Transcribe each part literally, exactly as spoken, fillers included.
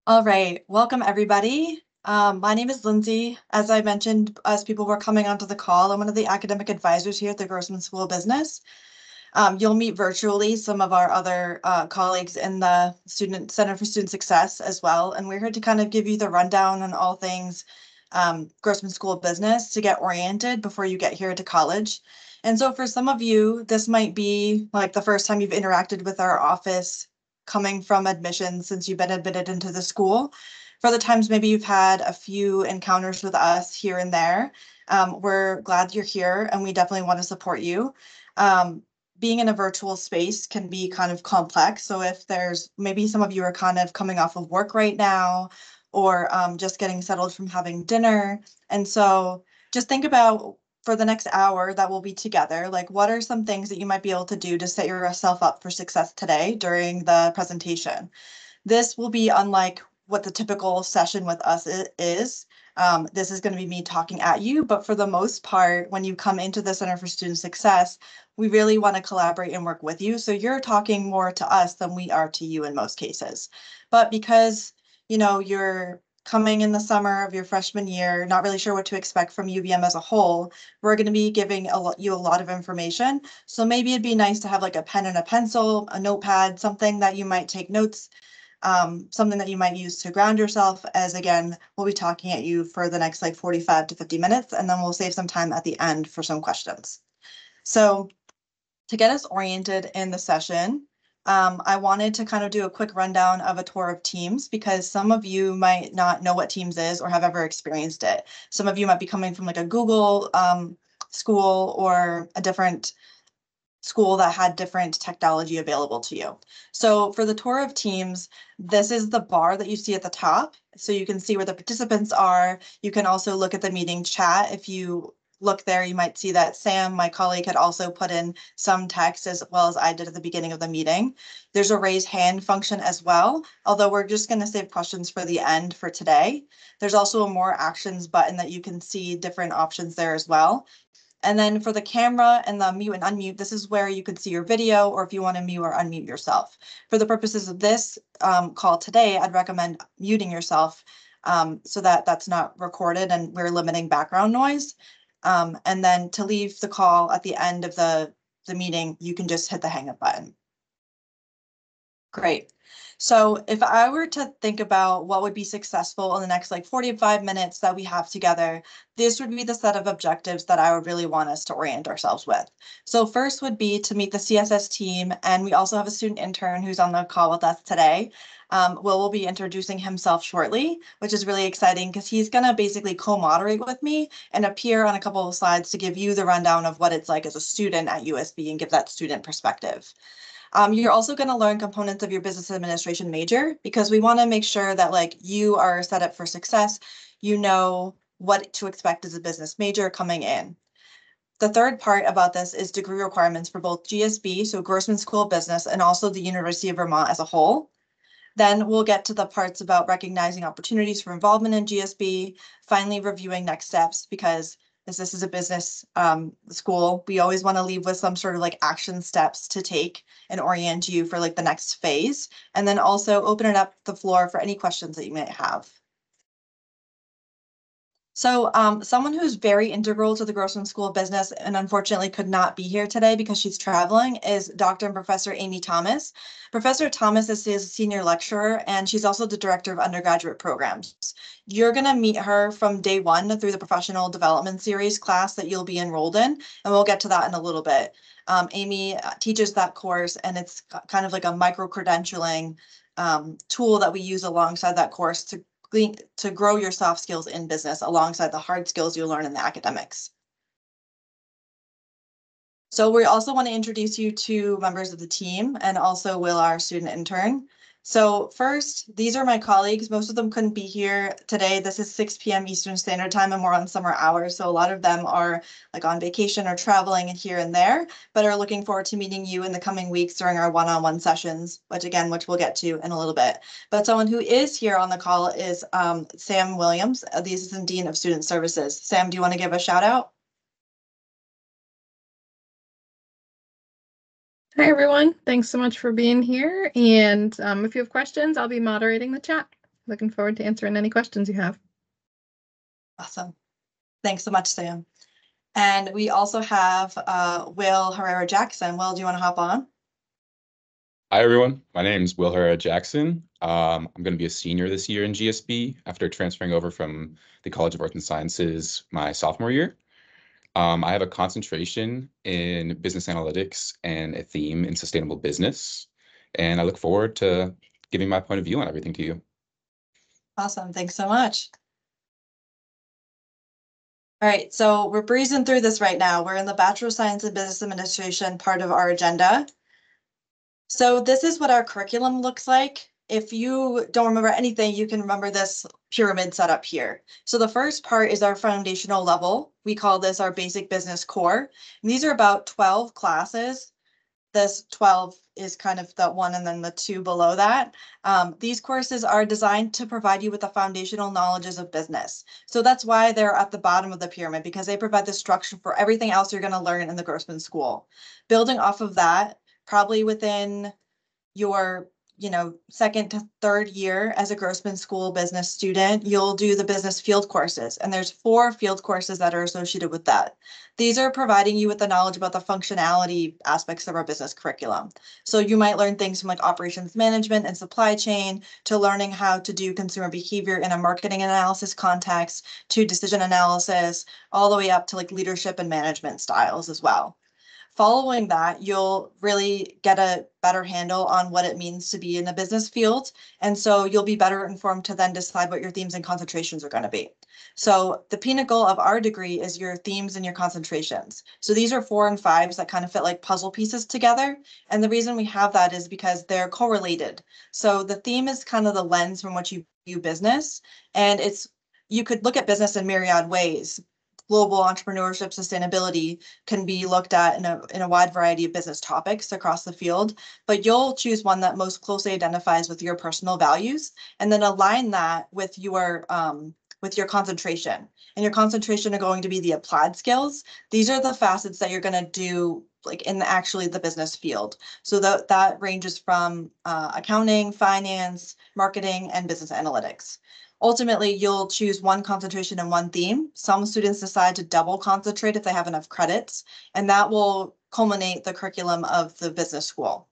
All right, welcome everybody. Um, my name is Lindsay. As I mentioned, as people were coming onto the call, I'm one of the academic advisors here at the Grossman School of Business. Um, you'll meet virtually some of our other uh, colleagues in the Student Center for Student Success as well. And we're here to kind of give you the rundown on all things um, Grossman School of Business to get oriented before you get here to college. And so for some of you, this might be like the first time you've interacted with our office coming from admissions since you've been admitted into the school. For other times, maybe you've had a few encounters with us here and there. Um, we're glad you're here and we definitely want to support you. Um, being in a virtual space can be kind of complex. So if there's maybe some of you are kind of coming off of work right now or um, just getting settled from having dinner. And so just think about for the next hour that we'll be together, like what are some things that you might be able to do to set yourself up for success today during the presentation? This will be unlike what the typical session with us is. Um, this is going to be me talking at you, but for the most part, when you come into the Center for Student Success, we really want to collaborate and work with you. So you're talking more to us than we are to you in most cases. But because, you know, you're coming in the summer of your freshman year, not really sure what to expect from U V M as a whole, we're going to be giving a lot, you a lot of information. So maybe it'd be nice to have like a pen and a pencil, a notepad, something that you might take notes, um, something that you might use to ground yourself, as again, we'll be talking at you for the next like forty-five to fifty minutes, and then we'll save some time at the end for some questions. So to get us oriented in the session, um, I wanted to kind of do a quick rundown of a tour of Teams because some of you might not know what Teams is or have ever experienced it. Some of you might be coming from like a Google um, school or a different school that had different technology available to you. So for the tour of Teams, this is the bar that you see at the top. So you can see where the participants are. You can also look at the meeting chat. If you look there, you might see that Sam, my colleague, had also put in some text as well as I did at the beginning of the meeting. There's a raise hand function as well, although we're just going to save questions for the end for today. There's also a more actions button that you can see different options there as well. And then for the camera and the mute and unmute, this is where you can see your video or if you want to mute or unmute yourself. For the purposes of this um, call today, I'd recommend muting yourself um, so that that's not recorded and we're limiting background noise. Um, and then to leave the call at the end of the, the meeting, you can just hit the hang up button. Great. So if I were to think about what would be successful in the next like forty-five minutes that we have together, this would be the set of objectives that I would really want us to orient ourselves with. So first would be to meet the C S S team, and we also have a student intern who's on the call with us today. Um, Will will be introducing himself shortly, which is really exciting because he's going to basically co-moderate with me and appear on a couple of slides to give you the rundown of what it's like as a student at U S B and give that student perspective. Um, you're also going to learn components of your business administration major because we want to make sure that like you are set up for success. You know what to expect as a business major coming in. The third part about this is degree requirements for both G S B, so Grossman School of Business, and also the University of Vermont as a whole. Then we'll get to the parts about recognizing opportunities for involvement in G S B, finally reviewing next steps because as this is a business um, school, we always want to leave with some sort of like action steps to take and orient you for like the next phase. And then also open it up the floor for any questions that you might have. So um, someone who's very integral to the Grossman School of Business and unfortunately could not be here today because she's traveling is Doctor and Professor Amy Thomas. Professor Thomas is his senior lecturer and she's also the director of undergraduate programs. You're going to meet her from day one through the professional development series class that you'll be enrolled in, and we'll get to that in a little bit. Um, Amy teaches that course and it's kind of like a micro-credentialing um, tool that we use alongside that course to to grow your soft skills in business alongside the hard skills you learn in the academics. So we also want to introduce you to members of the team and also Will, our student intern. So first, these are my colleagues. Most of them couldn't be here today. This is six p m Eastern Standard Time and we're on summer hours. So a lot of them are like on vacation or traveling here and there, but are looking forward to meeting you in the coming weeks during our one-on-one sessions, which again, which we'll get to in a little bit. But someone who is here on the call is um, Sam Williams, the Assistant Dean of Student Services. Sam, do you want to give a shout out? Hi, everyone. Thanks so much for being here. And um, if you have questions, I'll be moderating the chat. looking forward to answering any questions you have. Awesome. Thanks so much, Sam. And we also have uh, Will Herrera Jackson. Will, do you want to hop on? Hi, everyone. My name is Will Herrera Jackson. Um, I'm going to be a senior this year in G S B after transferring over from the College of Arts and Sciences my sophomore year. Um, I have a concentration in business analytics and a theme in sustainable business. And I look forward to giving my point of view on everything to you. Awesome. Thanks so much. All right, so we're breezing through this right now. We're in the Bachelor of Science in Business Administration part of our agenda. So this is what our curriculum looks like. If you don't remember anything, you can remember this pyramid setup here. So the first part is our foundational level. We call this our basic business core. And these are about twelve classes. This twelve is kind of the one and then the two below that. Um, these courses are designed to provide you with the foundational knowledges of business. So that's why they're at the bottom of the pyramid, because they provide the structure for everything else you're going to learn in the Grossman School. Building off of that, probably within your you know, second to third year as a Grossman School business student, you'll do the business field courses. And there's four field courses that are associated with that. These are providing you with the knowledge about the functionality aspects of our business curriculum. So you might learn things from like operations management and supply chain to learning how to do consumer behavior in a marketing analysis context to decision analysis, all the way up to like leadership and management styles as well. Following that, you'll really get a better handle on what it means to be in the business field. And so you'll be better informed to then decide what your themes and concentrations are going to be. So the pinnacle of our degree is your themes and your concentrations. So these are four and fives that kind of fit like puzzle pieces together. And the reason we have that is because they're correlated. So the theme is kind of the lens from which you view business. And it's you could look at business in myriad ways. Global entrepreneurship, sustainability can be looked at in a, in a wide variety of business topics across the field, but you'll choose one that most closely identifies with your personal values and then align that with your um, with your concentration. And your concentration are going to be the applied skills. These are the facets that you're going to do like in the, actually the business field. So that, that ranges from uh, accounting, finance, marketing, and business analytics. Ultimately, you'll choose one concentration and one theme. Some students decide to double concentrate if they have enough credits, and that will culminate the curriculum of the business school.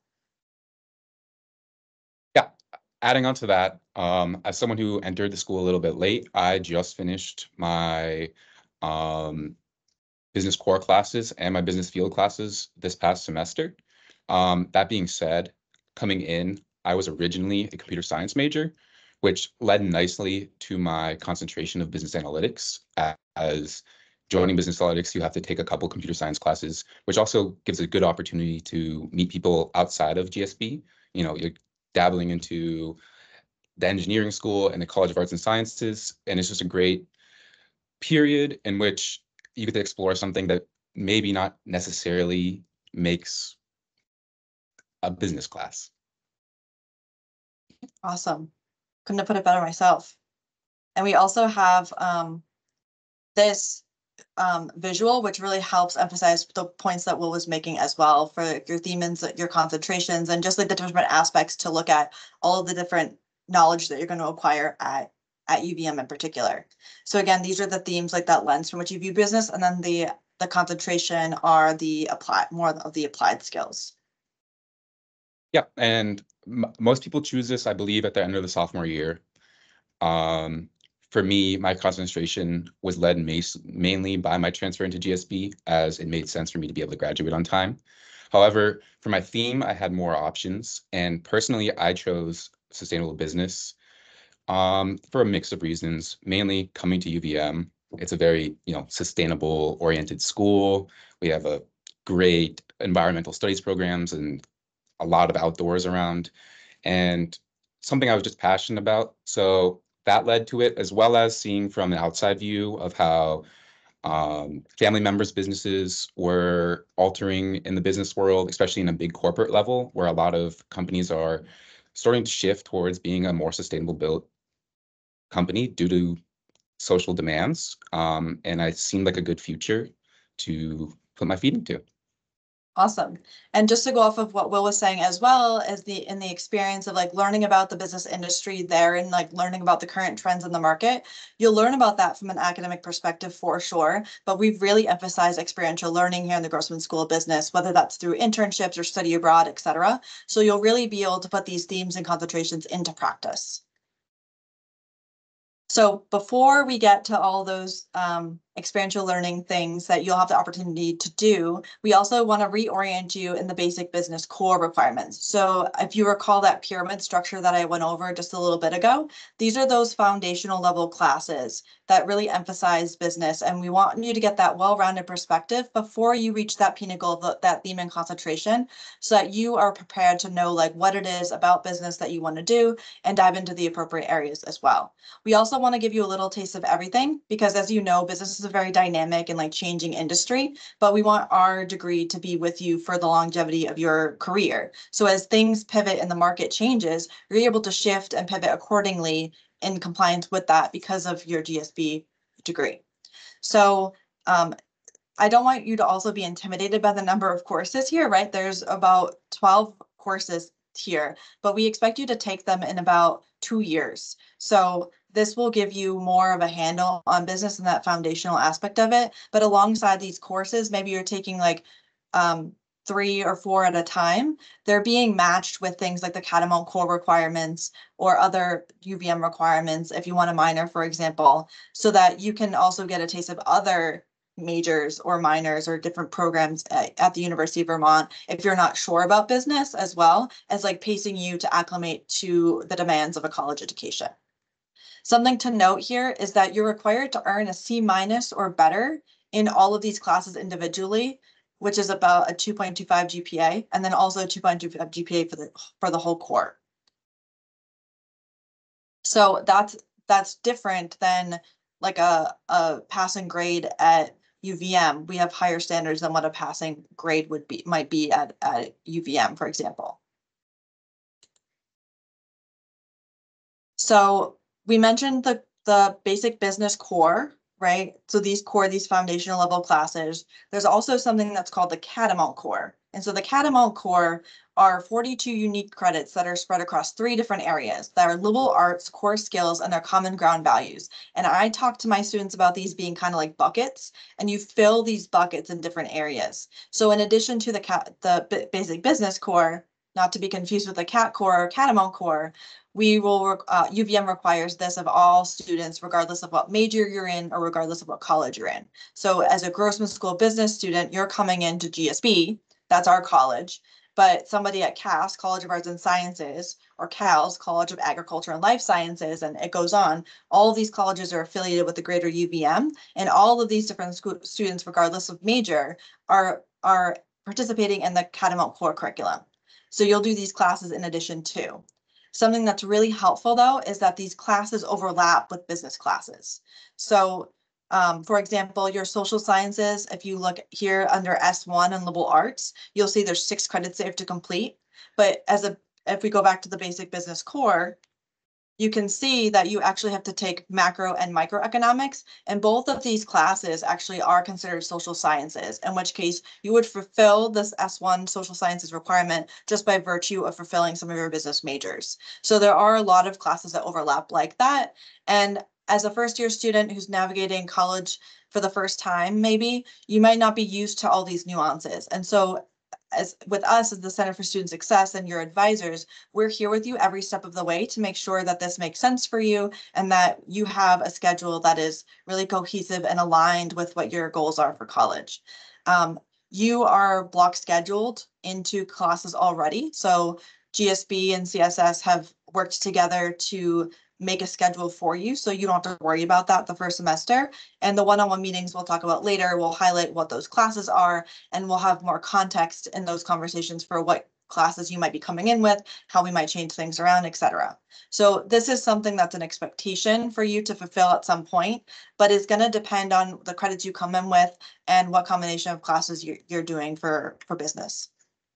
Yeah, adding on to that, um, as someone who entered the school a little bit late, I just finished my um, business core classes and my business field classes this past semester. Um, that being said, coming in, I was originally a computer science major, which led nicely to my concentration of business analytics. As joining business analytics, you have to take a couple computer science classes, which also gives a good opportunity to meet people outside of G S B. You know, you're dabbling into the engineering school and the College of Arts and Sciences, and it's just a great period in which you get to explore something that maybe not necessarily makes a business class. Awesome. Couldn't have put it better myself. And we also have um, this um, visual, which really helps emphasize the points that Will was making as well for your themes, your concentrations, and just like the different aspects to look at all of the different knowledge that you're going to acquire at, at U V M in particular. So again, these are the themes like that lens from which you view business, and then the, the concentration are the applied, more of the applied skills. Yeah, and m most people choose this, I believe, at the end of the sophomore year. Um, for me, my concentration was led mainly by my transfer into G S B, as it made sense for me to be able to graduate on time. However, for my theme, I had more options, and personally, I chose sustainable business um, for a mix of reasons, mainly coming to U V M. It's a very, you know, sustainable oriented school. We have a great environmental studies programs and a lot of outdoors around, and something I was just passionate about. So that led to it, as well as seeing from an outside view of how um, family members' businesses were altering in the business world, especially in a big corporate level, where a lot of companies are starting to shift towards being a more sustainable build company due to social demands. Um, and it seemed like a good future to put my feet into. Awesome. And just to go off of what Will was saying as well as the in the experience of like learning about the business industry there and like learning about the current trends in the market, you'll learn about that from an academic perspective for sure. But we've really emphasized experiential learning here in the Grossman School of Business, whether that's through internships or study abroad, et cetera. So you'll really be able to put these themes and concentrations into practice. So before we get to all those um, experiential learning things that you'll have the opportunity to do, we also want to reorient you in the basic business core requirements. So if you recall that pyramid structure that I went over just a little bit ago, these are those foundational level classes that really emphasize business. And we want you to get that well-rounded perspective before you reach that pinnacle, the, that theme and concentration, so that you are prepared to know like what it is about business that you want to do and dive into the appropriate areas as well. We also want to give you a little taste of everything because, as you know, business is a very dynamic and like changing industry, but we want our degree to be with you for the longevity of your career. So as things pivot and the market changes, you're able to shift and pivot accordingly in compliance with that because of your G S B degree. So um, I don't want you to also be intimidated by the number of courses here, right? There's about twelve courses here, but we expect you to take them in about two years. So this will give you more of a handle on business and that foundational aspect of it. But alongside these courses, maybe you're taking like um, three or four at a time. They're being matched with things like the Catamount core requirements or other U V M requirements if you want a minor, for example, so that you can also get a taste of other majors or minors or different programs at, at the University of Vermont if you're not sure about business, as well as like pacing you to acclimate to the demands of a college education. Something to note here is that you're required to earn a C minus or better in all of these classes individually, which is about a two point two five G P A, and then also a two point two five G P A for the for the whole core. So that's that's different than like a, a passing grade at U V M. We have higher standards than what a passing grade would be might be at, at U V M, for example. So we mentioned the, the basic business core, right? So these core, these foundational level classes, there's also something that's called the Catamount core. And so the Catamount core are forty-two unique credits that are spread across three different areas that are liberal arts, core skills, and their common ground values. And I talk to my students about these being kind of like buckets, and you fill these buckets in different areas. So in addition to the, cat, the basic business core, not to be confused with the CAT core or Catamount core, we will, uh, U V M requires this of all students, regardless of what major you're in or regardless of what college you're in. So as a Grossman School of Business student, you're coming into G S B, that's our college, but somebody at C A S, College of Arts and Sciences, or C A L S, College of Agriculture and Life Sciences, and it goes on, all of these colleges are affiliated with the greater U V M, and all of these different school students, regardless of major, are, are participating in the Catamount core curriculum. So you'll do these classes in addition to. Something that's really helpful, though, is that these classes overlap with business classes. So, um, for example, your social sciences, if you look here under S one and liberal arts, you'll see there's six credits there to complete. But as a, if we go back to the basic business core, you can see that you actually have to take macro and microeconomics, and both of these classes actually are considered social sciences, in which case you would fulfill this S one social sciences requirement just by virtue of fulfilling some of your business majors. So there are a lot of classes that overlap like that. And as a first year student who's navigating college for the first time, maybe you might not be used to all these nuances. And so as with us as the Center for Student Success and your advisors, we're here with you every step of the way to make sure that this makes sense for you and that you have a schedule that is really cohesive and aligned with what your goals are for college. Um, you are block scheduled into classes already. So G S B and C S S have worked together to make a schedule for you, so you don't have to worry about that the first semester. And the one-on-one meetings we'll talk about later will highlight what those classes are, and we'll have more context in those conversations for what classes you might be coming in with, how we might change things around, et cetera. So this is something that's an expectation for you to fulfill at some point, but it's going to depend on the credits you come in with and what combination of classes you're, you're doing for, for business.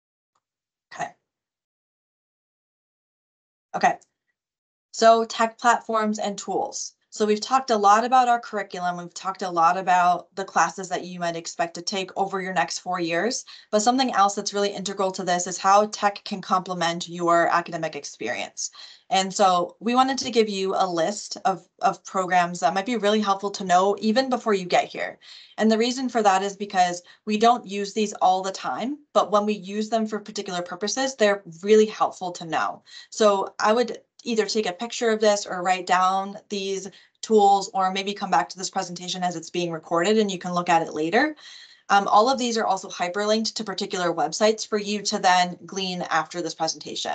Okay. Okay. So tech platforms and tools. So we've talked a lot about our curriculum. We've talked a lot about the classes that you might expect to take over your next four years. But something else that's really integral to this is how tech can complement your academic experience. And so we wanted to give you a list of, of programs that might be really helpful to know even before you get here. And the reason for that is because we don't use these all the time, but when we use them for particular purposes, they're really helpful to know. So I would either take a picture of this or write down these tools, or maybe come back to this presentation as it's being recorded and you can look at it later. Um, all of these are also hyperlinked to particular websites for you to then glean after this presentation.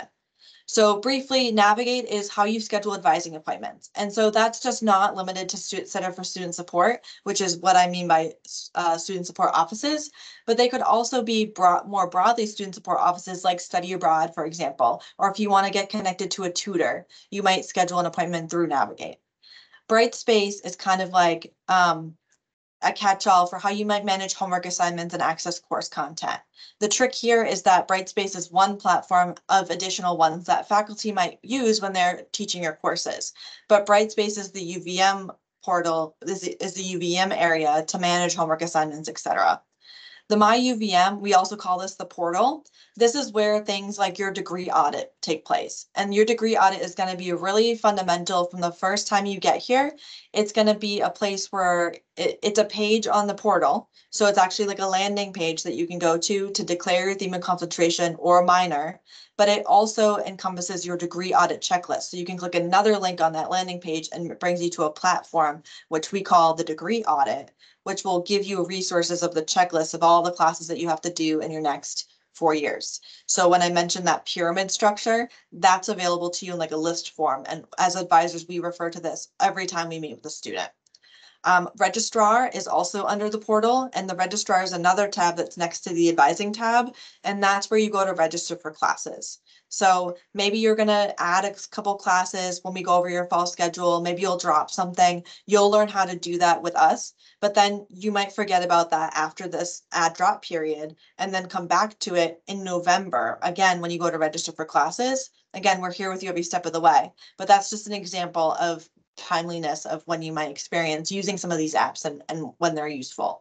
So briefly, Navigate is how you schedule advising appointments. And so that's just not limited to Student Center for Student Support, which is what I mean by uh, student support offices, but they could also be broad, more broadly student support offices like Study Abroad, for example, or if you want to get connected to a tutor, you might schedule an appointment through Navigate. Brightspace is kind of like um, a catch-all for how you might manage homework assignments and access course content. The trick here is that Brightspace is one platform of additional ones that faculty might use when they're teaching your courses. But Brightspace is the U V M portal, is, is the U V M area to manage homework assignments, et cetera. The My U V M, we also call this the portal. This is where things like your degree audit take place. And your degree audit is going to be really fundamental from the first time you get here. It's going to be a place where it, it's a page on the portal. So it's actually like a landing page that you can go to to declare your theme of concentration or minor. But it also encompasses your degree audit checklist. So you can click another link on that landing page and it brings you to a platform, which we call the degree audit, which will give you resources of the checklist of all the classes that you have to do in your next four years. So when I mentioned that pyramid structure, that's available to you in like a list form. And as advisors, we refer to this every time we meet with a student. Um, registrar is also under the portal, and the registrar is another tab that's next to the advising tab, and that's where you go to register for classes. So maybe you're going to add a couple classes when we go over your fall schedule. Maybe you'll drop something. You'll learn how to do that with us, but then you might forget about that after this add drop period and then come back to it in November. Again, when you go to register for classes, again, we're here with you every step of the way, but that's just an example of timeliness of when you might experience using some of these apps and, and when they're useful.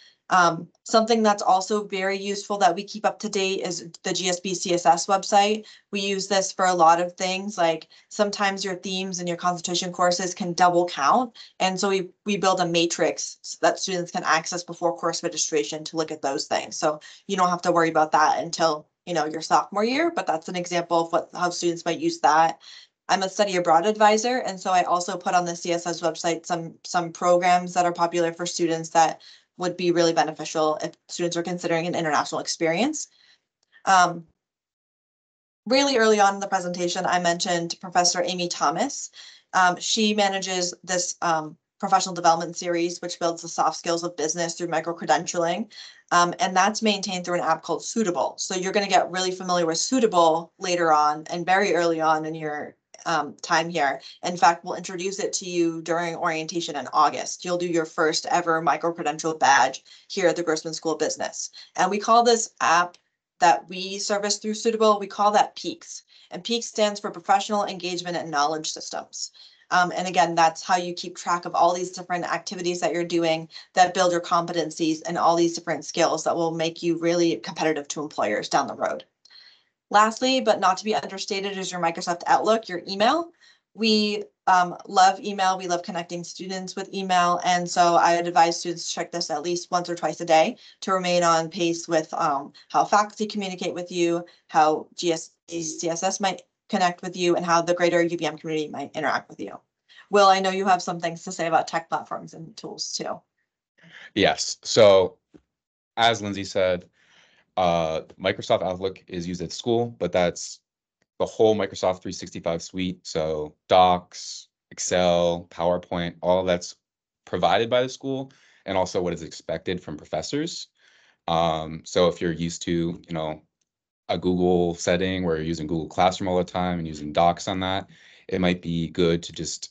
Um, something that's also very useful that we keep up to date is the G S B C S S website. We use this for a lot of things, like sometimes your themes and your concentration courses can double count. And so we, we build a matrix so that students can access before course registration to look at those things. So you don't have to worry about that until, you know, your sophomore year, but that's an example of what how students might use that. I'm a study abroad advisor, and so I also put on the C S S website some some programs that are popular for students that would be really beneficial if students are considering an international experience. Um, really early on in the presentation, I mentioned Professor Amy Thomas. Um, she manages this um, professional development series, which builds the soft skills of business through micro-credentialing. Um, and that's maintained through an app called Suitable. So you're going to get really familiar with Suitable later on and very early on in your um, time here. In fact, we'll introduce it to you during orientation in August. You'll do your first ever micro-credential badge here at the Grossman School of Business. And we call this app that we service through Suitable, we call that PEAKS. And PEAKS stands for Professional Engagement and Knowledge Systems. Um, and again, that's how you keep track of all these different activities that you're doing that build your competencies and all these different skills that will make you really competitive to employers down the road. Lastly, but not to be understated, is your Microsoft Outlook, your email. We um, love email. We love connecting students with email. And so I would advise students to check this at least once or twice a day to remain on pace with um, how faculty communicate with you, how G S B C S S might connect with you, and how the greater U V M community might interact with you. Will, I know you have some things to say about tech platforms and tools too. Yes. So as Lindsay said, uh, Microsoft Outlook is used at school, but that's the whole Microsoft three sixty-five suite. So Docs, Excel, PowerPoint, all of that's provided by the school, and also what is expected from professors. Um, so if you're used to, you know, a Google setting where you're using Google Classroom all the time and using Docs on that, it might be good to just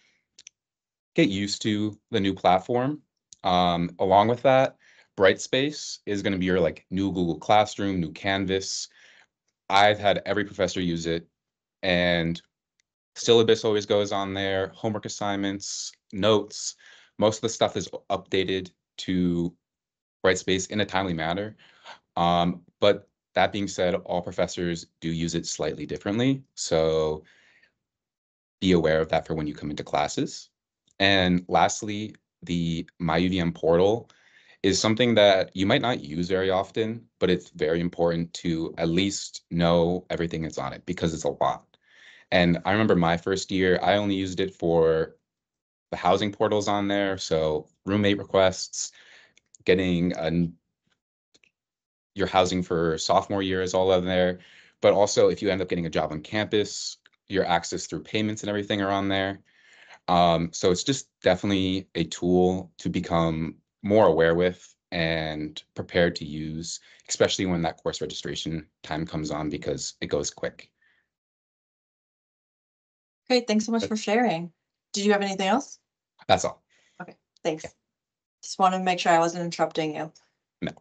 get used to the new platform. Um, along with that, Brightspace is going to be your like new Google Classroom, new Canvas. I've had every professor use it, and Syllabus always goes on there, homework assignments, notes. Most of the stuff is updated to Brightspace in a timely manner. Um, but that being said, all professors do use it slightly differently. So be aware of that for when you come into classes. And lastly, the MyUVM portal is something that you might not use very often, but it's very important to at least know everything that's on it because it's a lot. And I remember my first year, I only used it for the housing portals on there. So roommate requests, getting a, your housing for sophomore year is all on there. But also if you end up getting a job on campus, your access through payments and everything are on there. Um, so it's just definitely a tool to become more aware with and prepared to use, especially when that course registration time comes on because it goes quick. Great, thanks so much for sharing. Did you have anything else? That's all. Okay, thanks. Yeah. Just want to make sure I wasn't interrupting you. No.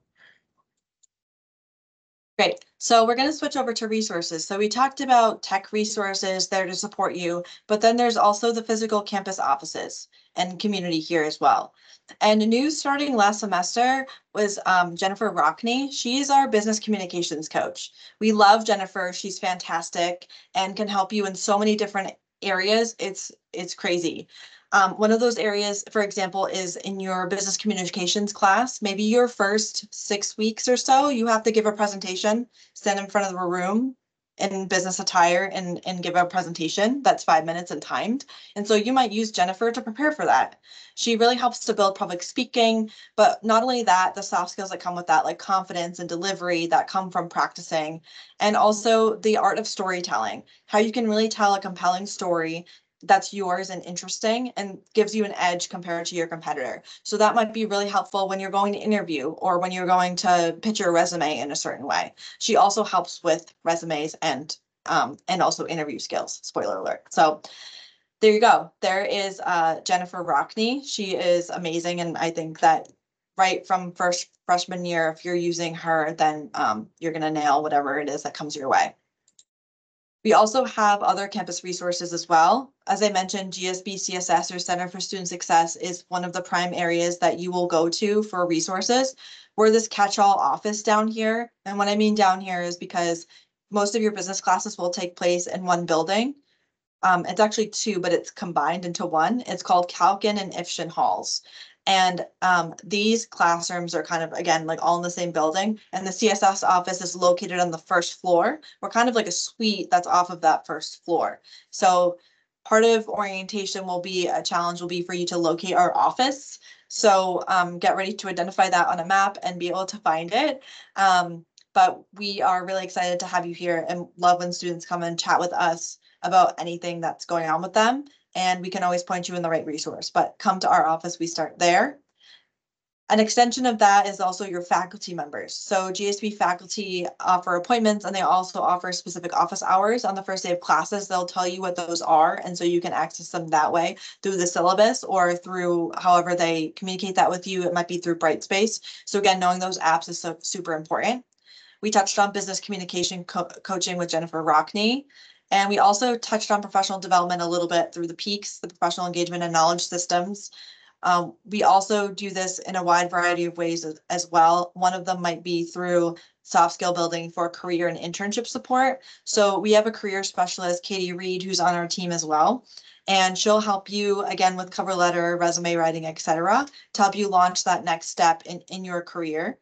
Great. So we're going to switch over to resources. So we talked about tech resources there to support you, but then there's also the physical campus offices and community here as well. And new starting last semester was um, Jennifer Rockney. She's our business communications coach. We love Jennifer. She's fantastic and can help you in so many different areas. It's it's crazy. Um, one of those areas, for example, is in your business communications class. Maybe your first six weeks or so, you have to give a presentation, stand in front of a room in business attire and, and give a presentation that's five minutes and timed. And so you might use Jennifer to prepare for that. She really helps to build public speaking, but not only that, the soft skills that come with that, like confidence and delivery that come from practicing, and also the art of storytelling, how you can really tell a compelling story that's yours and interesting and gives you an edge compared to your competitor. So that might be really helpful when you're going to interview or when you're going to pitch your resume in a certain way. She also helps with resumes and um, and also interview skills, spoiler alert. So there you go. There is uh, Jennifer Rockney. She is amazing. And I think that right from first freshman year, if you're using her, then um, you're going to nail whatever it is that comes your way. We also have other campus resources as well. As I mentioned, G S B C S S or Center for Student Success is one of the prime areas that you will go to for resources. We're this catch-all office down here. And what I mean down here is because most of your business classes will take place in one building. Um, it's actually two, but it's combined into one. It's called Calkin and Ifshin Halls. And um, these classrooms are kind of, again, like all in the same building. And the C S S office is located on the first floor. We're kind of like a suite that's off of that first floor. So part of orientation will be, a challenge will be for you to locate our office. So um, get ready to identify that on a map and be able to find it. Um, but we are really excited to have you here and love when students come and chat with us about anything that's going on with them. And we can always point you in the right resource, but come to our office, we start there. An extension of that is also your faculty members. So G S B faculty offer appointments and they also offer specific office hours on the first day of classes. They'll tell you what those are. And so you can access them that way through the syllabus or through however they communicate that with you. It might be through Brightspace. So again, knowing those apps is so super important. We touched on business communication co coaching with Jennifer Rockney. And we also touched on professional development a little bit through the PEAKS, the professional engagement and knowledge systems. Um, we also do this in a wide variety of ways as, as well. One of them might be through soft skill building for career and internship support. So we have a career specialist, Katie Reed, who's on our team as well. And she'll help you again with cover letter, resume writing, et cetera, to help you launch that next step in, in your career.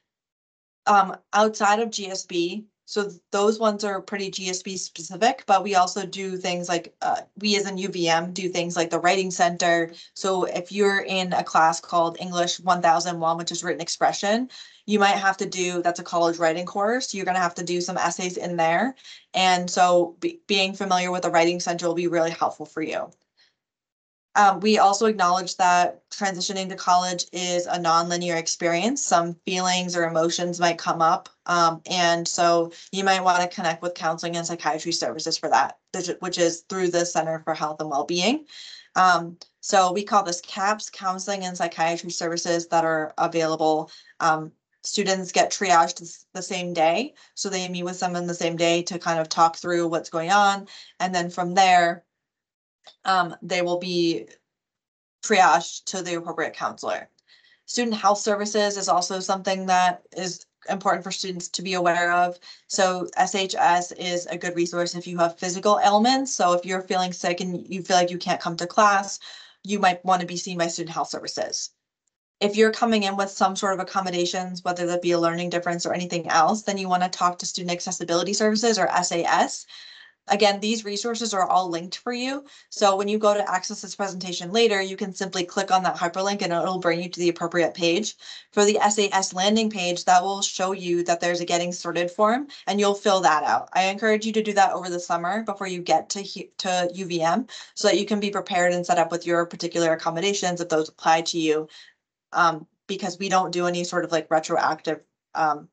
Um, outside of G S B, so those ones are pretty G S B specific, but we also do things like, uh, we as in U V M do things like the writing center. So if you're in a class called English one thousand one, which is written expression, you might have to do, that's a college writing course. You're gonna have to do some essays in there. And so be, being familiar with the writing center will be really helpful for you. Um, we also acknowledge that transitioning to college is a non-linear experience. Some feelings or emotions might come up. Um, and so you might want to connect with counseling and psychiatry services for that, which is through the Center for Health and Wellbeing. Um, so we call this CAPS, Counseling and Psychiatry Services, that are available. Um, students get triaged the same day. So they meet with someone the same day to kind of talk through what's going on. And then from there, um, they will be triaged to the appropriate counselor. Student health services is also something that is important for students to be aware of. So S H S is a good resource if you have physical ailments. So if you're feeling sick and you feel like you can't come to class, you might want to be seen by student health services. If you're coming in with some sort of accommodations, whether that be a learning difference or anything else, then you want to talk to Student Accessibility Services or S A S. Again, these resources are all linked for you. So when you go to access this presentation later, you can simply click on that hyperlink and it'll bring you to the appropriate page. For the S A S landing page, that will show you that there's a getting started form and you'll fill that out. I encourage you to do that over the summer before you get to, to U V M so that you can be prepared and set up with your particular accommodations if those apply to you. Um, because we don't do any sort of like retroactive um,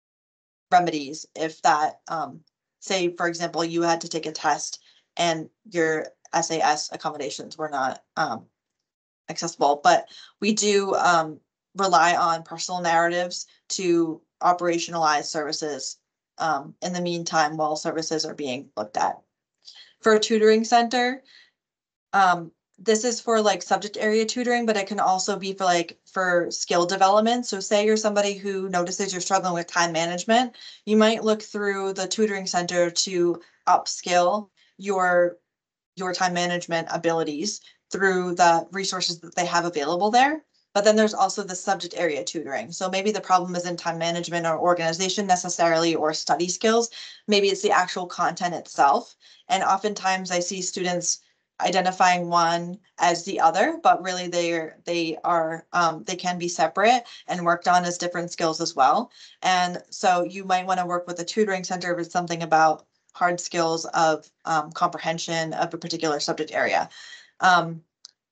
remedies if that um, say, for example, you had to take a test and your S A S accommodations were not um, accessible, but we do um, rely on personal narratives to operationalize services um, in the meantime while services are being looked at. For a tutoring center, um, this is for like subject area tutoring, but it can also be for like for skill development. So say you're somebody who notices you're struggling with time management, you might look through the tutoring center to upskill your your time management abilities through the resources that they have available there. But then there's also the subject area tutoring. So maybe the problem isn't time management or organization necessarily or study skills. Maybe it's the actual content itself. And oftentimes I see students identifying one as the other, but really they are they are um, they can be separate and worked on as different skills as well. And so you might want to work with a tutoring center if it's something about hard skills of um, comprehension of a particular subject area. Um,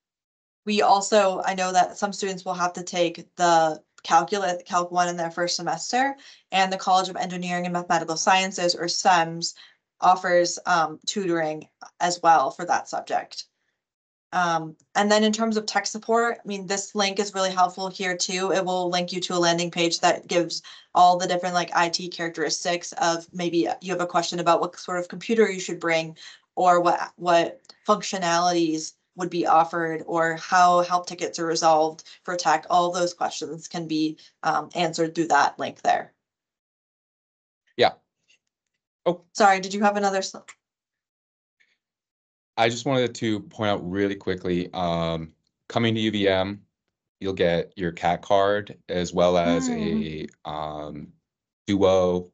we also, I know that some students will have to take the calculus, Calc one in their first semester, and the College of Engineering and Mathematical Sciences, or S E M S, offers um, tutoring as well for that subject. Um, and then in terms of tech support, I mean, this link is really helpful here too. It will link you to a landing page that gives all the different like I T characteristics of maybe you have a question about what sort of computer you should bring or what what functionalities would be offered or how help tickets are resolved for tech. All those questions can be um, answered through that link there. Yeah. Oh, sorry, did you have another slide? I just wanted to point out really quickly, um, coming to U V M, you'll get your C A T card as well as Mm. a um, Duo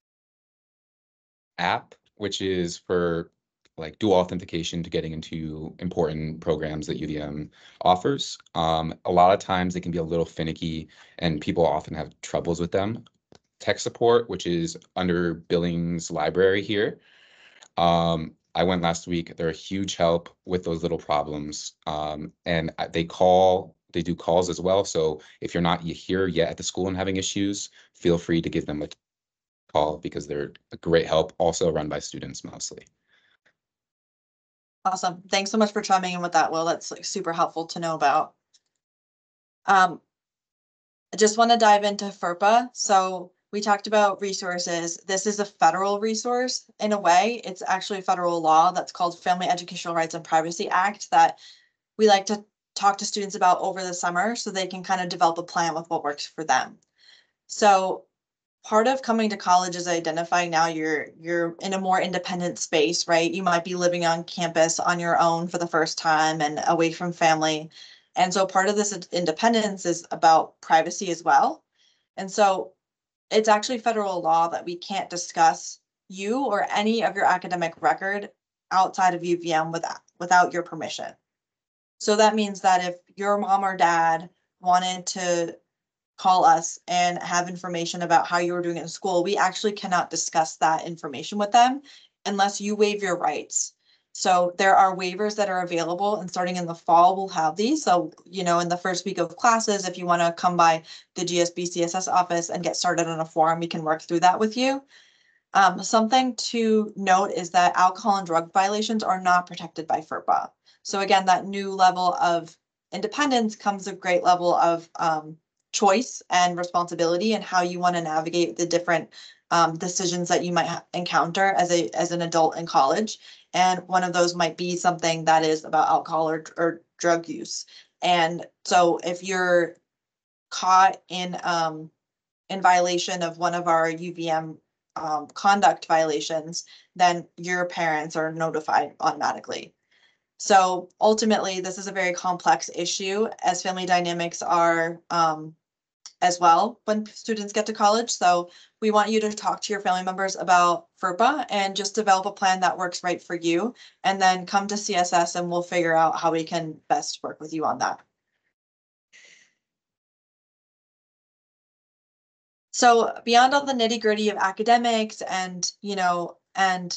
app, which is for like dual authentication to getting into important programs that U V M offers. Um, a lot of times they can be a little finicky and people often have troubles with them. Tech support, which is under Billings Library here. Um, I went last week. They're a huge help with those little problems. Um, and they call, they do calls as well. So if you're not here yet at the school and having issues, feel free to give them a call because they're a great help, also run by students mostly. Awesome. Thanks so much for chiming in with that, Will. That's like super helpful to know about. Um, I just want to dive into FERPA. So we talked about resources. This is a federal resource in a way. It's actually a federal law that's called Family Educational Rights and Privacy Act that we like to talk to students about over the summer so they can kind of develop a plan with what works for them. So part of coming to college is identifying now you're you're in a more independent space, right? You might be living on campus on your own for the first time and away from family. And so part of this independence is about privacy as well. And so it's actually federal law that we can't discuss you or any of your academic record outside of U V M without, without your permission. So that means that if your mom or dad wanted to call us and have information about how you were doing in school, we actually cannot discuss that information with them unless you waive your rights. So there are waivers that are available, and starting in the fall, we'll have these. So, you know, in the first week of classes, if you want to come by the G S B C S S office and get started on a form, we can work through that with you. Um, something to note is that alcohol and drug violations are not protected by FERPA. So again, that new level of independence comes a great level of um, choice and responsibility and how you want to navigate the different um, decisions that you might ha- encounter as a as an adult in college. And one of those might be something that is about alcohol or, or drug use. And so if you're caught in um, in violation of one of our U V M um, conduct violations, then your parents are notified automatically. So ultimately, this is a very complex issue, as family dynamics are um, as well when students get to college. So we want you to talk to your family members about FERPA and just develop a plan that works right for you, and then come to C S S and we'll figure out how we can best work with you on that. So beyond all the nitty gritty of academics and, you know, and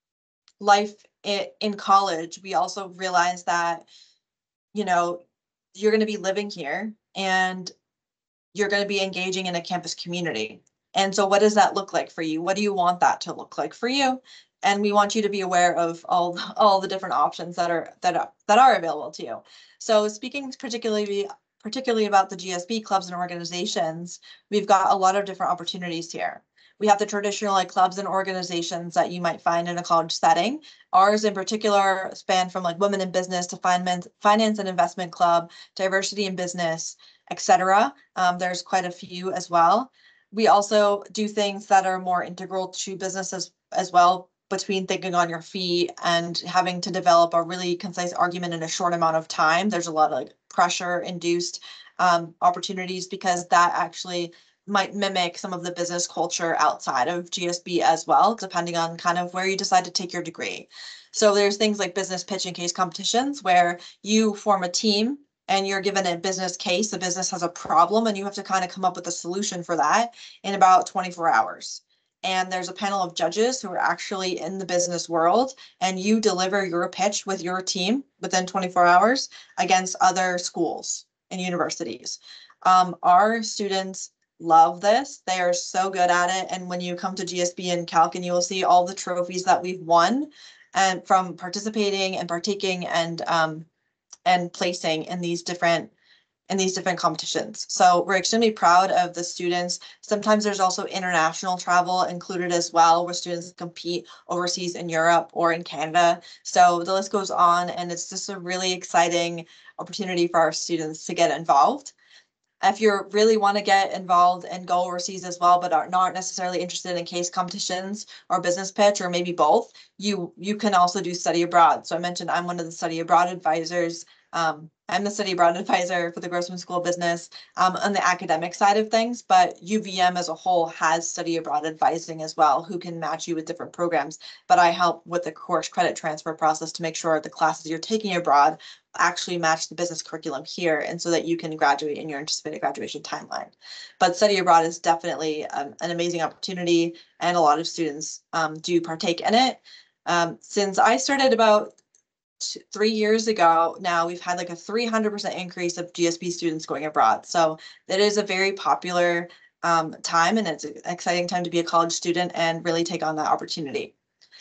life in college, we also realize that, you know, you're going to be living here and you're going to be engaging in a campus community. And so what does that look like for you? What do you want that to look like for you? And we want you to be aware of all, all the different options that are that are, that are available to you. So speaking particularly particularly about the G S B clubs and organizations, we've got a lot of different opportunities here. We have the traditional like clubs and organizations that you might find in a college setting. Ours in particular span from like women in business to finance, finance and investment club, diversity in business, et cetera. Um, there's quite a few as well. We also do things that are more integral to businesses as well, between thinking on your feet and having to develop a really concise argument in a short amount of time. There's a lot of like, pressure induced um, opportunities because that actually might mimic some of the business culture outside of G S B as well, depending on kind of where you decide to take your degree. So there's things like business pitch and case competitions where you form a team and you're given a business case. The business has a problem and you have to kind of come up with a solution for that in about twenty-four hours. And there's a panel of judges who are actually in the business world, and you deliver your pitch with your team within twenty-four hours against other schools and universities. Um, our students love this. They are so good at it. And when you come to G S B and Calc, and you will see all the trophies that we've won and from participating and partaking and um, and placing in these different in these different competitions. So we're extremely proud of the students. Sometimes there's also international travel included as well, where students compete overseas in Europe or in Canada. So the list goes on, and it's just a really exciting opportunity for our students to get involved. If you really want to get involved and go overseas as well, but are not necessarily interested in case competitions or business pitch, or maybe both, you you can also do study abroad. So I mentioned I'm one of the study abroad advisors. Um, I'm the study abroad advisor for the Grossman School of Business um, on the academic side of things, but U V M as a whole has study abroad advising as well, who can match you with different programs. But I help with the course credit transfer process to make sure the classes you're taking abroad actually match the business curriculum here, and so that you can graduate in your anticipated graduation timeline. But study abroad is definitely um, an amazing opportunity, and a lot of students um, do partake in it. Um, since I started about three years ago now, we've had like a three hundred percent increase of G S B students going abroad. So that is a very popular um, time, and it's an exciting time to be a college student and really take on that opportunity.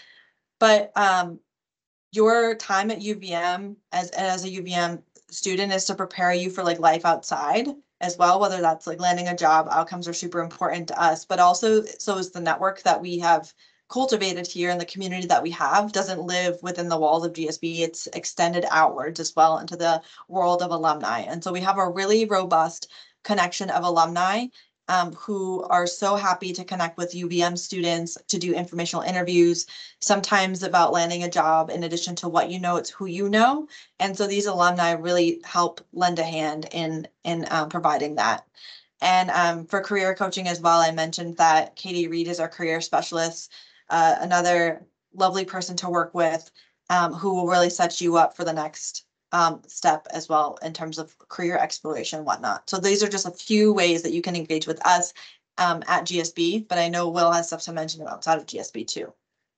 But um, your time at U V M as, as a U V M student is to prepare you for like life outside as well, whether that's like landing a job. Outcomes are super important to us, but also so is the network that we have cultivated here, and the community that we have doesn't live within the walls of G S B. It's extended outwards as well into the world of alumni. And so we have a really robust connection of alumni um, who are so happy to connect with U V M students to do informational interviews, sometimes about landing a job. In addition to what you know, it's who you know. And so these alumni really help lend a hand in, in um, providing that. And um, for career coaching as well, I mentioned that Katie Reed is our career specialist, uh, another lovely person to work with um, who will really set you up for the next um, step as well in terms of career exploration and whatnot. So these are just a few ways that you can engage with us um, at G S B, but I know Will has stuff to mention outside of G S B too.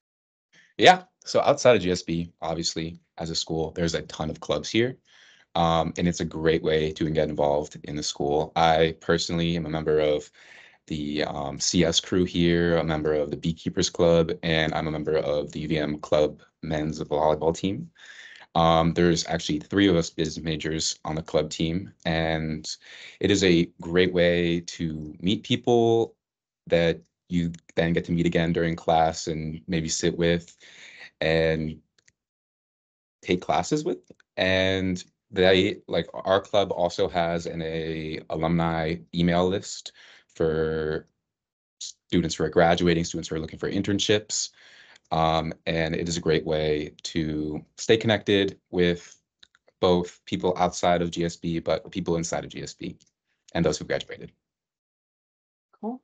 Yeah, so outside of G S B, obviously, as a school, there's a ton of clubs here. Um, and it's a great way to get involved in the school. I personally am a member of the um, C S crew here, a member of the Beekeepers Club, and I'm a member of the U V M Club men's volleyball team. Um, there's actually three of us business majors on the club team, and it is a great way to meet people that you then get to meet again during class and maybe sit with and take classes with. And they, like, our club also has an a alumni email list for students who are graduating, students who are looking for internships. Um, and it is a great way to stay connected with both people outside of G S B, but people inside of G S B and those who graduated. Cool.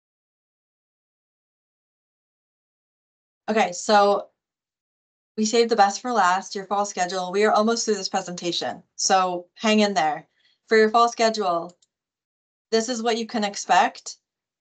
Okay, so we saved the best for last, your fall schedule. We are almost through this presentation, so hang in there. For your fall schedule, this is what you can expect.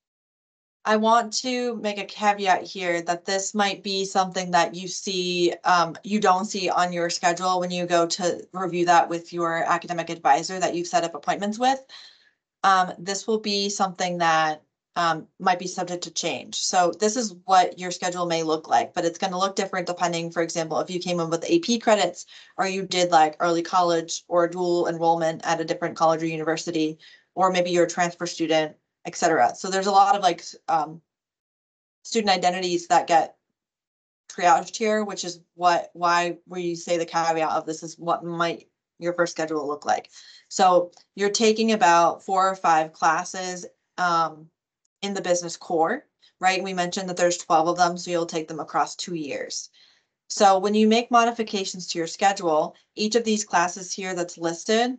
I want to make a caveat here that this might be something that you see, um, you don't see on your schedule when you go to review that with your academic advisor that you've set up appointments with. Um, this will be something that um, might be subject to change. So this is what your schedule may look like, but it's going to look different depending, for example, if you came in with A P credits or you did like early college or dual enrollment at a different college or university, or maybe you're a transfer student, et cetera. So there's a lot of like um, student identities that get triaged here, which is what why we say the caveat of this is what might your first schedule look like. So you're taking about four or five classes um, in the business core, right? We mentioned that there's twelve of them, so you'll take them across two years. So when you make modifications to your schedule, each of these classes here that's listed,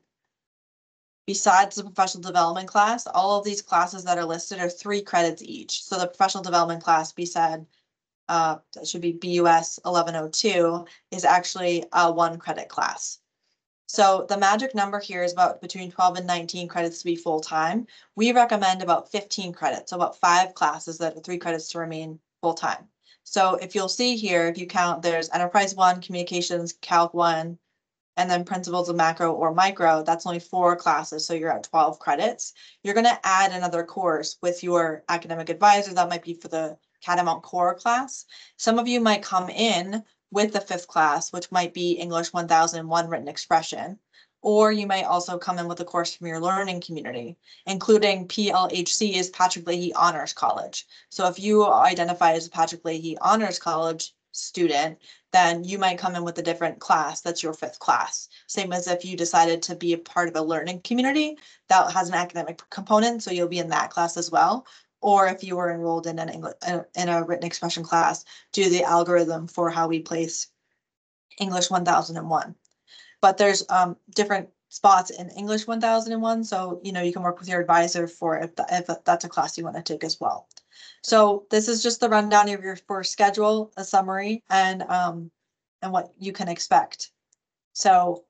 besides the professional development class, all of these classes that are listed are three credits each. So the professional development class, B S E D, uh, that should be B U S eleven oh two, is actually a one credit class. So the magic number here is about between twelve and nineteen credits to be full-time. We recommend about fifteen credits, so about five classes that are three credits to remain full-time. So if you'll see here, if you count, there's Enterprise One, Communications, Calc One, and then Principles of Macro or Micro, that's only four classes, so you're at twelve credits. You're going to add another course with your academic advisor. That might be for the Catamount Core class. Some of you might come in with the fifth class, which might be English one thousand one Written Expression, or you might also come in with a course from your learning community, including P L H C is Patrick Leahy Honors College. So if you identify as a Patrick Leahy Honors College student, then you might come in with a different class that's your fifth class. Same as if you decided to be a part of a learning community that has an academic component, so you'll be in that class as well. Or if you were enrolled in an English in a written expression class, do the algorithm for how we place English one thousand one. But there's um, different spots in English one thousand one, so you know you can work with your advisor for if, the, if that's a class you want to take as well. So this is just the rundown of your first schedule, a summary, and um, and what you can expect. So,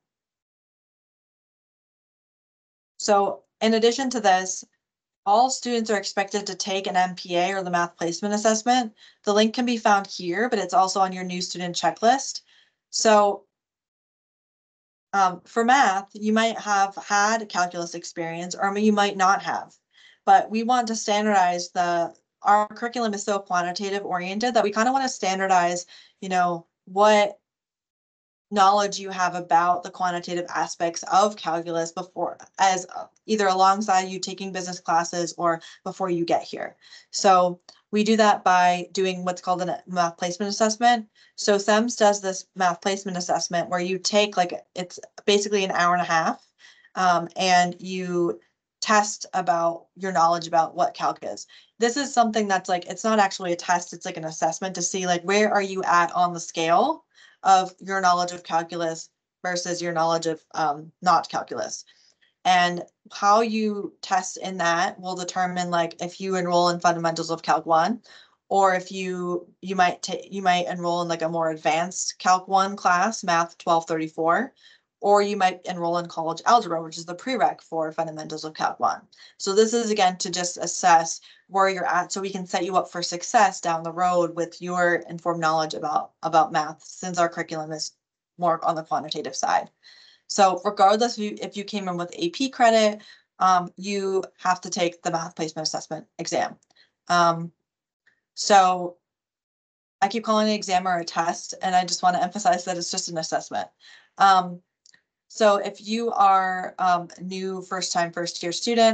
so in addition to this, all students are expected to take an M P A or the Math Placement Assessment. The link can be found here, but it's also on your new student checklist. So um, for math, you might have had calculus experience or you might not have, but we want to standardize the, our curriculum is so quantitative oriented that we kind of want to standardize, you know, what knowledge you have about the quantitative aspects of calculus before, as uh, either alongside you taking business classes or before you get here. So we do that by doing what's called a math placement assessment. So S E M S does this math placement assessment where you take like, it's basically an hour and a half um, and you test about your knowledge about what calc is. This is something that's like, it's not actually a test, it's like an assessment to see like, where are you at on the scale of your knowledge of calculus versus your knowledge of um, not calculus. And how you test in that will determine like if you enroll in fundamentals of Calc one, or if you you might take you might enroll in like a more advanced Calc one class, Math twelve thirty-four, or you might enroll in college algebra, which is the prereq for fundamentals of Calc one. So this is again to just assess where you're at so we can set you up for success down the road with your informed knowledge about about math, since our curriculum is more on the quantitative side. So regardless if you, if you came in with A P credit, um, you have to take the math placement assessment exam. Um, so I keep calling it an exam or a test, and I just want to emphasize that it's just an assessment. Um, so if you are um, a new first time first year student,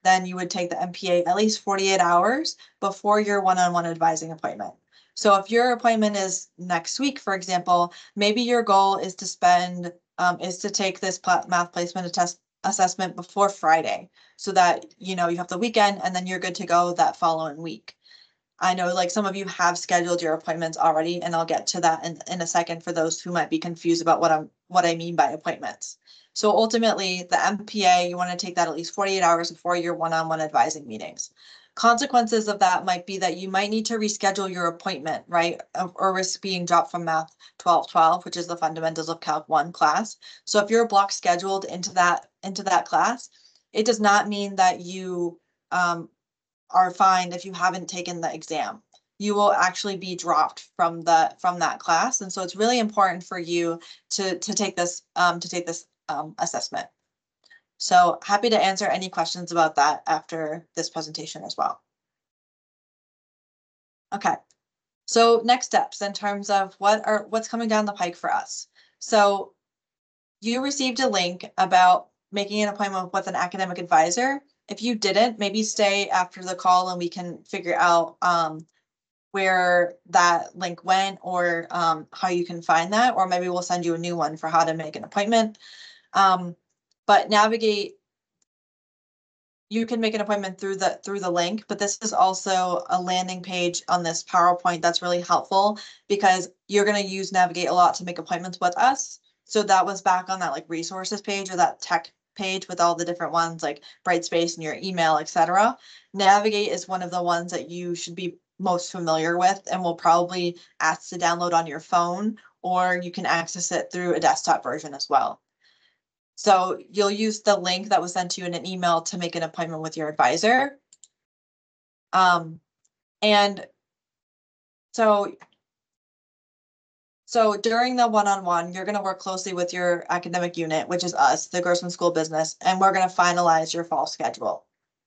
then you would take the M P A at least forty-eight hours before your one-on-one advising appointment. So if your appointment is next week, for example, maybe your goal is to spend, um, is to take this math placement test assessment before Friday, so that, you know, you have the weekend and then you're good to go that following week. I know like some of you have scheduled your appointments already, and I'll get to that in, in a second for those who might be confused about what I'm what I mean by appointments. So ultimately, the M P A, you want to take that at least forty-eight hours before your one-on-one advising meetings. Consequences of that might be that you might need to reschedule your appointment, right? Or risk being dropped from Math twelve twelve, which is the Fundamentals of Calc one class. So if you're block scheduled into that into that class, it does not mean that you um, are fined if you haven't taken the exam. You will actually be dropped from the from that class, and so it's really important for you to to take this um, to take this um, assessment. So happy to answer any questions about that after this presentation as well. Okay, so next steps in terms of what are what's coming down the pike for us. So you received a link about making an appointment with an academic advisor. If you didn't, maybe stay after the call and we can figure out um, where that link went, or um, how you can find that, or maybe we'll send you a new one for how to make an appointment. Um, but Navigate, you can make an appointment through the through the link, but this is also a landing page on this PowerPoint that's really helpful because you're going to use Navigate a lot to make appointments with us. So that was back on that like resources page or that tech page with all the different ones like Brightspace and your email, et cetera. Navigate is one of the ones that you should be most familiar with and will probably ask to download on your phone, or you can access it through a desktop version as well. So you'll use the link that was sent to you in an email to make an appointment with your advisor. Um, and so, so during the one-on-one, you're going to work closely with your academic unit, which is us, the Grossman School of Business, and we're going to finalize your fall schedule.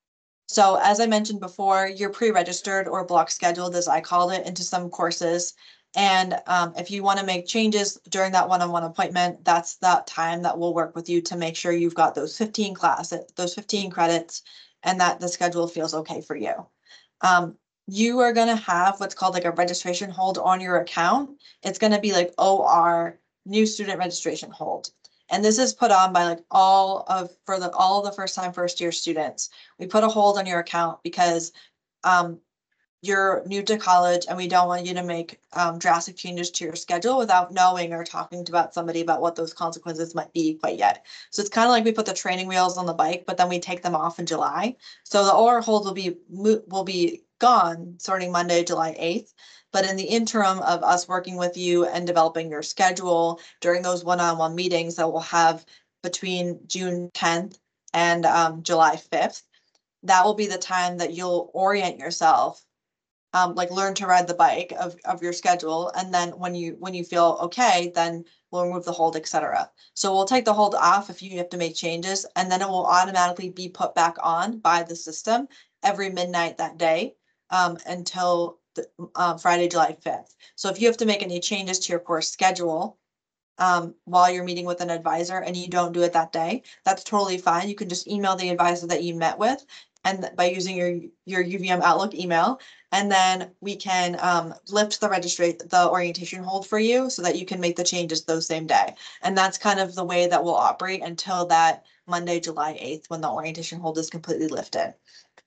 So as I mentioned before, you're pre-registered or block scheduled, as I called it, into some courses. And um, if you want to make changes during that one-on-one appointment, that's that time that we'll work with you to make sure you've got those fifteen classes, those fifteen credits, and that the schedule feels okay for you. Um, you are going to have what's called like a registration hold on your account. It's going to be like O R, new student registration hold. And this is put on by like all of for the all of the first time first year students. We put a hold on your account because um, you're new to college and we don't want you to make um, drastic changes to your schedule without knowing or talking to about somebody about what those consequences might be quite yet. So it's kind of like we put the training wheels on the bike, but then we take them off in July. So the O R hold will be will be gone starting Monday, July eighth. But in the interim of us working with you and developing your schedule during those one-on-one meetings that we'll have between June tenth and um, July fifth, that will be the time that you'll orient yourself, um, like learn to ride the bike of, of your schedule. And then when you when you feel okay, then we'll remove the hold, et cetera. So we'll take the hold off if you have to make changes, and then it will automatically be put back on by the system every midnight that day um, until the, uh, Friday, July fifth. So if you have to make any changes to your course schedule um, while you're meeting with an advisor and you don't do it that day, that's totally fine. You can just email the advisor that you met with, and by using your your U V M Outlook email, and then we can um, lift the registry the orientation hold for you so that you can make the changes those same day. And that's kind of the way that we'll operate until that Monday, July eighth, when the orientation hold is completely lifted.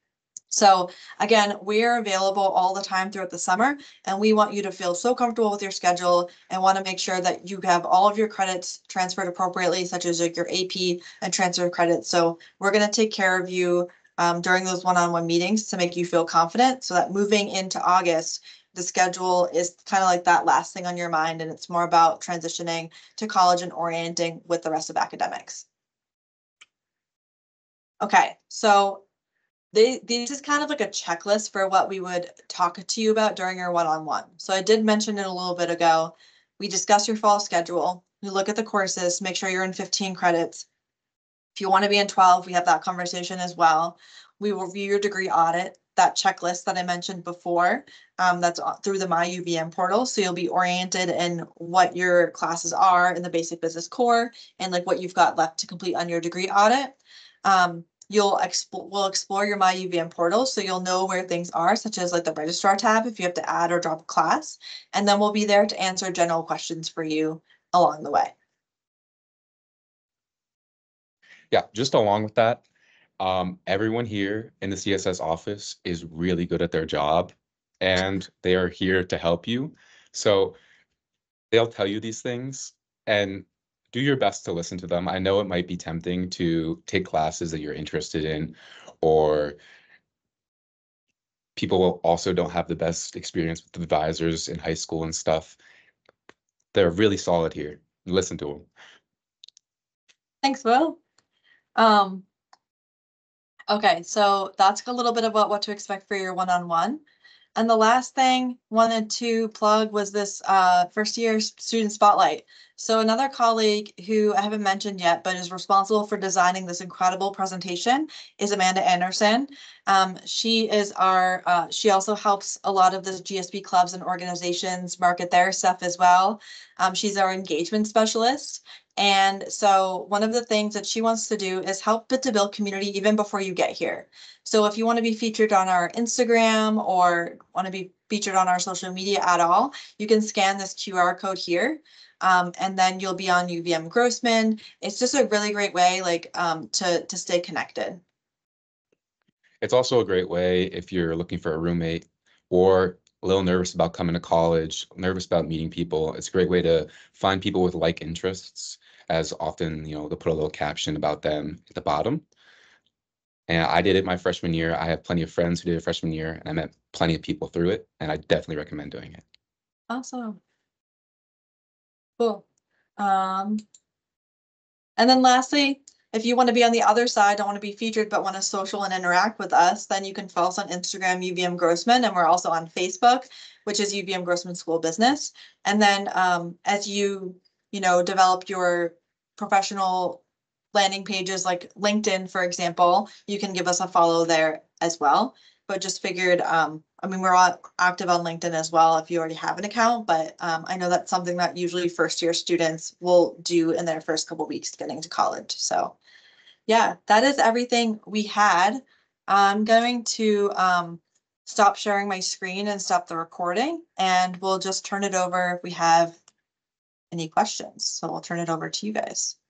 So again, we're available all the time throughout the summer, and we want you to feel so comfortable with your schedule and want to make sure that you have all of your credits transferred appropriately, such as like your A P and transfer credits. So we're going to take care of you um, during those one-on-one meetings to make you feel confident, so that moving into August, the schedule is kind of like that last thing on your mind, and it's more about transitioning to college and orienting with the rest of academics. Okay, so They, this is kind of like a checklist for what we would talk to you about during your one-on-one. So I did mention it a little bit ago. We discuss your fall schedule. We look at the courses, make sure you're in fifteen credits. If you want to be in twelve, we have that conversation as well. We will review your degree audit, that checklist that I mentioned before. Um, that's through the My U V M portal. So you'll be oriented in what your classes are in the basic business core and like what you've got left to complete on your degree audit. Um, you'll explore, we'll explore your My U V M portal, so you'll know where things are, such as like the registrar tab if you have to add or drop a class, and then we'll be there to answer general questions for you along the way. Yeah, just along with that, um, everyone here in the C S S office is really good at their job, and they are here to help you. So they'll tell you these things, and do your best to listen to them. I know it might be tempting to take classes that you're interested in, or people will also don't have the best experience with advisors in high school and stuff. They're really solid here. Listen to them. Thanks, Will. Um, okay, so that's a little bit about what to expect for your one-on-one. And the last thing wanted to plug was this uh, first year student spotlight. So another colleague who I haven't mentioned yet, but is responsible for designing this incredible presentation is Amanda Anderson. Um, she is our, uh, she also helps a lot of the G S B clubs and organizations market their stuff as well. Um, she's our engagement specialist. And so one of the things that she wants to do is help to build community even before you get here. So if you want to be featured on our Instagram or want to be featured on our social media at all, you can scan this Q R code here. Um, and then you'll be on U V M Grossman. It's just a really great way like um, to, to stay connected. It's also a great way if you're looking for a roommate or a little nervous about coming to college, nervous about meeting people. It's a great way to find people with like interests, as often, you know, they'll put a little caption about them at the bottom. And I did it my freshman year. I have plenty of friends who did it freshman year, and I met plenty of people through it, and I definitely recommend doing it. Awesome. Cool. Um, and then lastly, if you want to be on the other side, don't want to be featured, but want to social and interact with us, then you can follow us on Instagram, U V M Grossman, and we're also on Facebook, which is U V M Grossman School of Business. And then um, as you, you know, develop your professional landing pages like LinkedIn, for example, you can give us a follow there as well. But just figured, um, I mean, we're all active on LinkedIn as well if you already have an account, but um, I know that's something that usually first year students will do in their first couple weeks getting to college. So yeah, that is everything we had. I'm going to um, stop sharing my screen and stop the recording, and we'll just turn it over if we have any questions. So we'll turn it over to you guys.